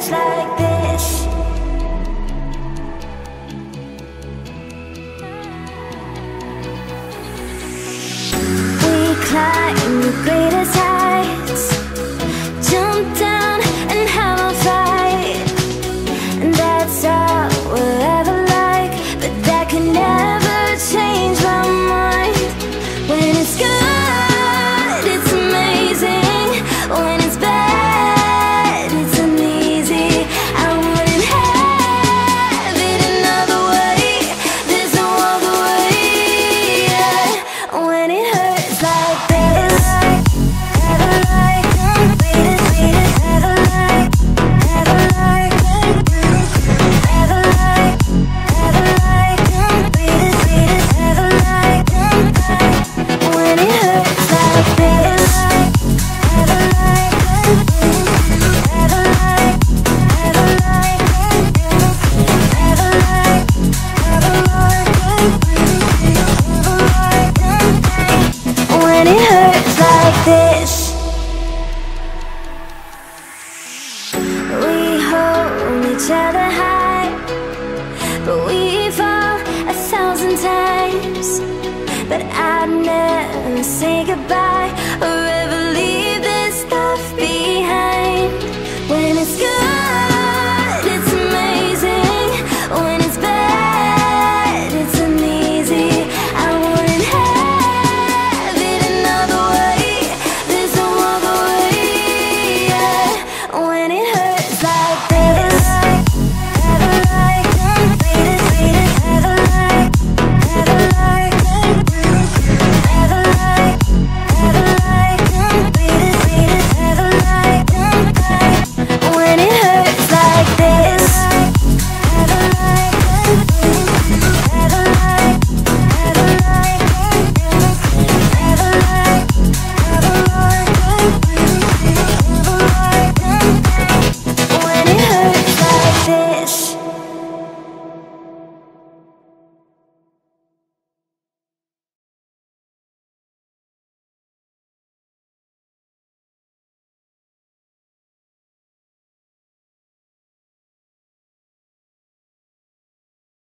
hurts like this. We climb the greatest heights, jump down and have a fight, and that's all we'll ever like. But that can never change my mind. When it's good, it's amazing. When it's bad, it's uneasy. I wouldn't have it another way. There's no other way, yeah. When it hurts like this, never like, never like, never like, never like, never like, never like, when it hurts like this, never like, never like, never like, never like, never like, when it hurts like this. We hold each other high, but we fall 1,000 times. But I'd never say goodbye.